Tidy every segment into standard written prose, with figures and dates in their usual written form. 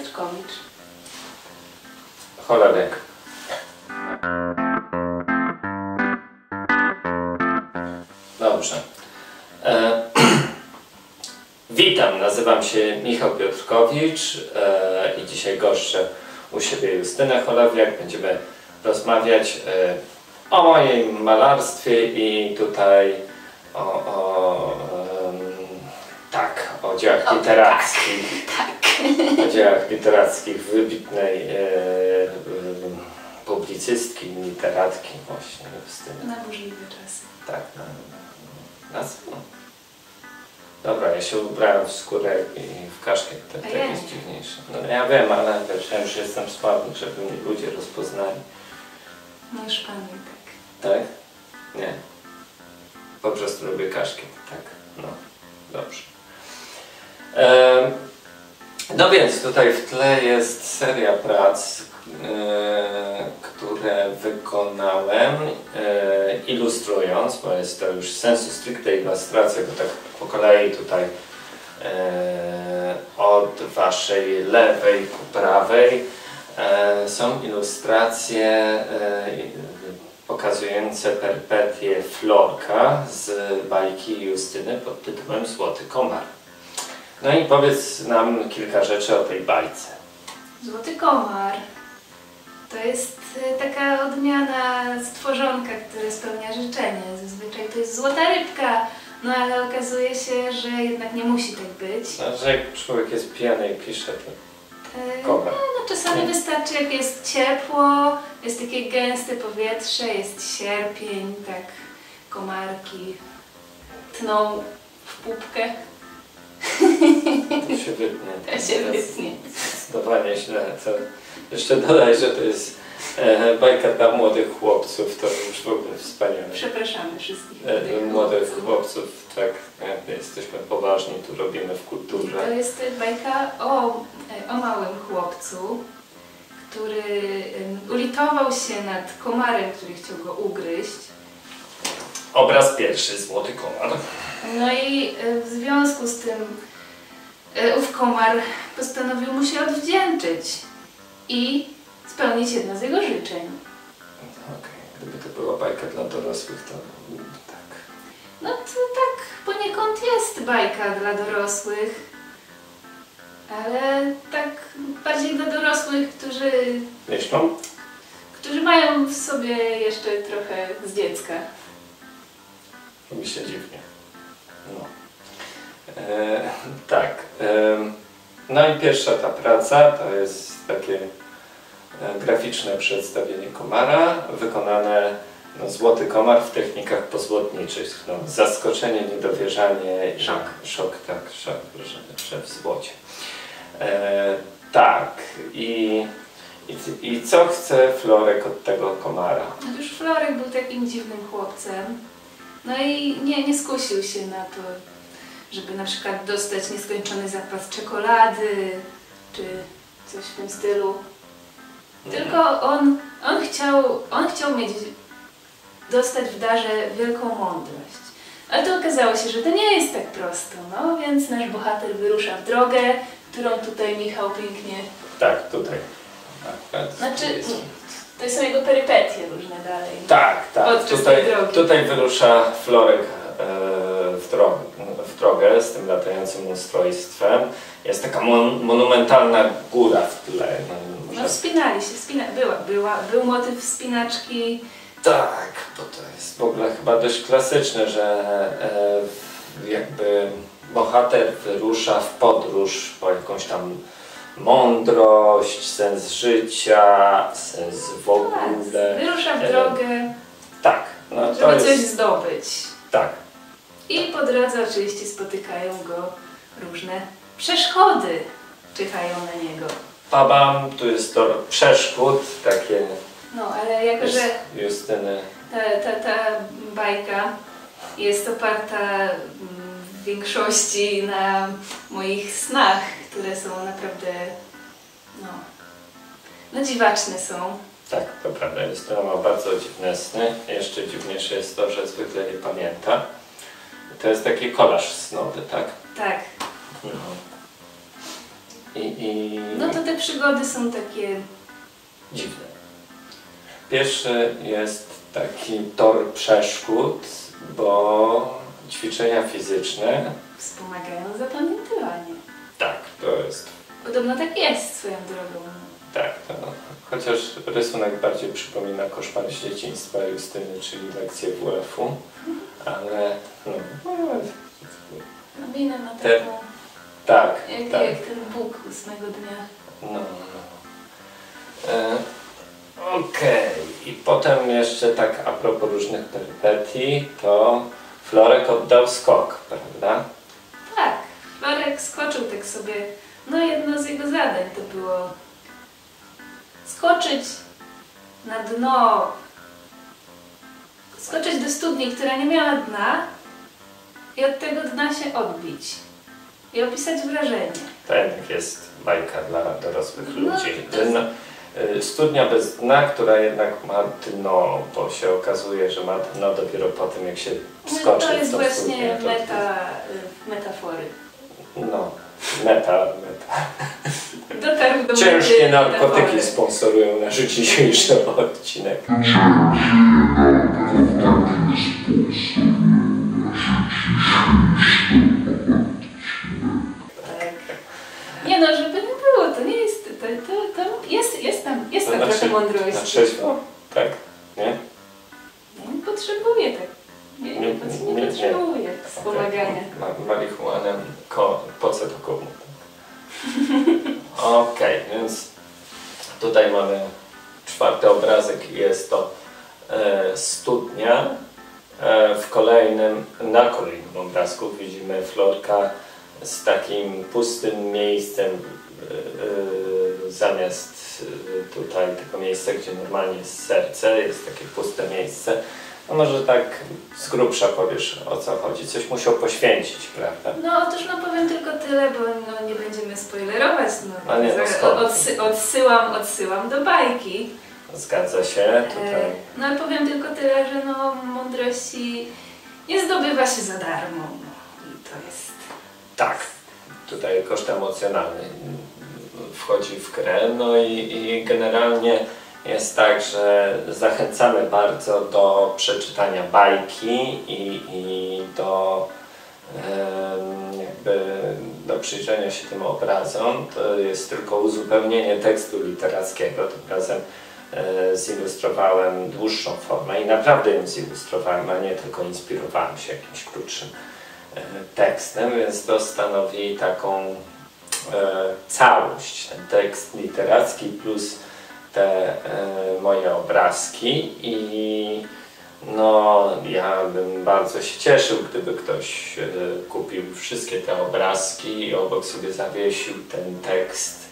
Piotrkowicz. Cholerek. Dobrze. Witam, nazywam się Michał Piotrkowicz i dzisiaj goszczę u siebie Justynę Cholowiak. Będziemy rozmawiać o moim malarstwie i tutaj o dziełach literackich. Tak. O dziełach literackich wybitnej publicystki, literatki właśnie Justyny. Na burzliwe czasy. Tak, na co? Dobra, ja się ubrałem w skórę i w kaszkiet, tak ja jest dziwniejsze. No ja wiem, ale wiesz, ja już jestem sławny, żeby mnie ludzie rozpoznali. No już panuj tak. Tak? Nie. Po prostu lubię kaszkiet, tak. No, dobrze. No więc tutaj w tle jest seria prac, które wykonałem ilustrując, bo jest to już sensu stricte ilustracja, bo tak po kolei tutaj od waszej lewej ku prawej są ilustracje pokazujące perypetie Florka z bajki Justyny pod tytułem Złoty Komar. No i powiedz nam kilka rzeczy o tej bajce. Złoty Komar to jest taka odmiana stworzonka, które spełnia życzenie. Zazwyczaj to jest złota rybka, no ale okazuje się, że jednak nie musi tak być. No, że jak człowiek jest pijany i pisze, to komar. No, czasami wystarczy, jak jest ciepło, jest takie gęste powietrze, jest sierpień, tak komarki tną w pupkę. To się wytnie. To się wytnie. Zdecydowanie źle. To jeszcze dodaj, że to jest bajka dla młodych chłopców, to już w ogóle wspaniałe. Przepraszamy wszystkich młodych chłopców, tak, jesteśmy poważni, tu robimy w kulturze. To jest bajka o małym chłopcu, który ulitował się nad komarem, który chciał go ugryźć. Obraz pierwszy, Złoty Komar. No i w związku z tym ów komar postanowił mu się odwdzięczyć i spełnić jedno z jego życzeń. Okej, gdyby to była bajka dla dorosłych, to tak. No to tak poniekąd jest bajka dla dorosłych, ale tak bardziej dla dorosłych, którzy mają w sobie jeszcze trochę z dziecka. Robi się dziwnie. No. Tak. No i pierwsza ta praca to jest takie graficzne przedstawienie komara, wykonane Złoty Komar w technikach pozłotniczych. No, zaskoczenie, niedowierzanie, szok, tak, że w złocie. Tak. I co chce Florek od tego komara? No już Florek był takim dziwnym chłopcem. No i nie skusił się na to, żeby na przykład dostać nieskończony zapas czekolady, czy coś w tym stylu. Tylko on chciał dostać w darze wielką mądrość. Ale to okazało się, że to nie jest tak prosto, no więc nasz bohater wyrusza w drogę, którą tutaj Michał pięknie... Tak, tutaj. Znaczy, to są jego perypetie różne dalej. Tak. Tutaj wyrusza Florek w drogę z tym latającym ustrojstwem. Jest taka monumentalna góra w tle. No wspinali się, był motyw wspinaczki. Tak, bo to jest w ogóle chyba dość klasyczne, że jakby bohater wyrusza w podróż po jakąś tam mądrość, sens życia, sens w ogóle. Wyrusza w drogę, tak, no, żeby to jest... coś zdobyć. Tak. I po drodze oczywiście spotykają go różne przeszkody, czyhają na niego. Babam, tu jest to przeszkód, takie... No, ale jako, że Justyny. ta bajka jest oparta w większości na moich snach, które są naprawdę, no dziwaczne są. Tak, to prawda. Justyna ma bardzo dziwne sny. Jeszcze dziwniejsze jest to, że zwykle nie pamięta. To jest taki kolaż snowy, tak? Tak. No. No to te przygody są takie dziwne. Pierwszy jest taki tor przeszkód, bo ćwiczenia fizyczne. Wspomagają zapamiętywanie. Tak, to jest. Podobno tak jest swoją drogą. Tak, to, chociaż rysunek bardziej przypomina koszmar z dzieciństwa Justyny, czyli lekcję WF-u, ale no. No minę na Te- taką, Tak, tak. jak ten Bóg 8 dnia. No. Okej. I potem jeszcze tak a propos różnych perypetii, to Florek oddał skok, prawda? Tak, Florek skoczył tak sobie. No jedno z jego zadań to było skoczyć na dno, skoczyć do studni, która nie miała dna i od tego dna się odbić i opisać wrażenie. To jednak jest bajka dla dorosłych No, ludzi. to jest- Studnia bez dna, która jednak ma dno, bo się okazuje, że ma dno dopiero po tym, jak się skoczy To jest w tą właśnie studnię. metafory. No, meta. Dotarł do Ciężkie mety narkotyki metafory. sponsorują nasz dzisiejszy odcinek. Tak. Nie no, żeby nie było, to nie jest, to jest tam trochę Na mądrości. trzeźwo? Tak, nie? Ja nie potrzebuję tak. Nie potrzebuję wspomagania. Marihuanę, po co to komu? Okej, więc tutaj mamy czwarty obrazek i jest to studnia. Na kolejnym obrazku widzimy Florka z takim pustym miejscem zamiast tutaj tego miejsca, gdzie normalnie jest serce, jest takie puste miejsce. No może tak z grubsza powiesz, o co chodzi. Coś musiał poświęcić, prawda? No otóż no powiem tylko tyle, bo no, nie będziemy spoilerować. No, A nie, no skąd? odsyłam do bajki. Zgadza się tutaj. No ale powiem tylko tyle, że no mądrości nie zdobywa się za darmo. No, i to jest... Tak, tutaj koszt emocjonalny wchodzi w grę, no i generalnie jest tak, że zachęcamy bardzo do przeczytania bajki i do jakby do przyjrzenia się tym obrazom. To jest tylko uzupełnienie tekstu literackiego, tym razem zilustrowałem dłuższą formę i naprawdę ją zilustrowałem, a nie tylko inspirowałem się jakimś krótszym tekstem, więc to stanowi taką całość, ten tekst literacki plus te moje obrazki i no ja bym bardzo się cieszył, gdyby ktoś kupił wszystkie te obrazki i obok sobie zawiesił ten tekst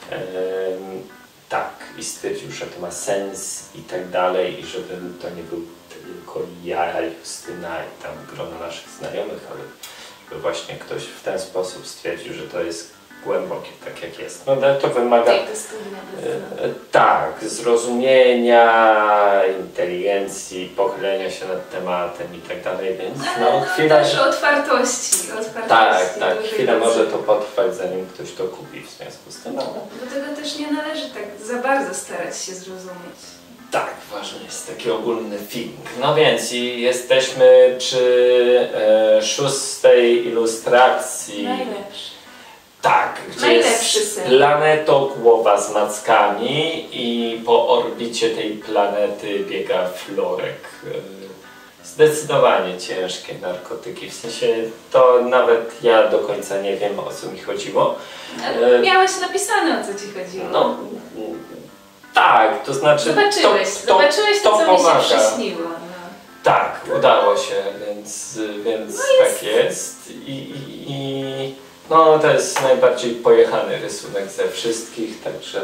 tak i stwierdził, że to ma sens i tak dalej i żeby to nie był tylko ja, Justyna i tam grono naszych znajomych, ale żeby właśnie ktoś w ten sposób stwierdził, że to jest głębokie, tak jak jest. No to wymaga tak, zrozumienia, inteligencji, pochylenia się nad tematem i tak dalej, więc no chwilę... też otwartości. Tak, chwilę może to potrwać, zanim ktoś to kupi w związku z tym. No. Do tego też nie należy tak za bardzo starać się zrozumieć. Tak, ważny jest taki ogólny feeling. No więc i jesteśmy przy szóstej ilustracji. Najlepszy. Tak, gdzie jest planetogłowa z mackami i po orbicie tej planety biega Florek. Zdecydowanie ciężkie narkotyki, w sensie to nawet ja do końca nie wiem, o co mi chodziło. Ale miałeś napisane, o co ci chodziło. No, tak, to znaczy Zobaczyłeś to, co pomaga. mi się przyśniło. No. Tak, udało się, więc No tak jest. I no, to jest najbardziej pojechany rysunek ze wszystkich, także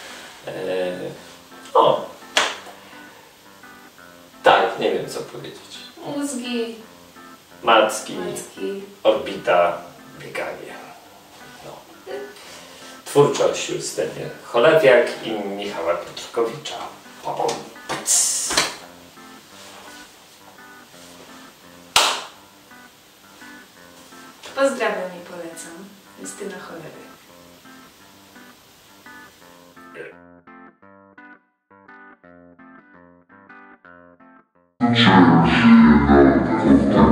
tak, nie wiem co powiedzieć. Mózgi, Macki, orbita, bieganie. No. Twórczość Justyny Cholewiak i Michała Piotrkowicza. Pozdrawiam i polecam. Justyna Cholewiak. Ciężkie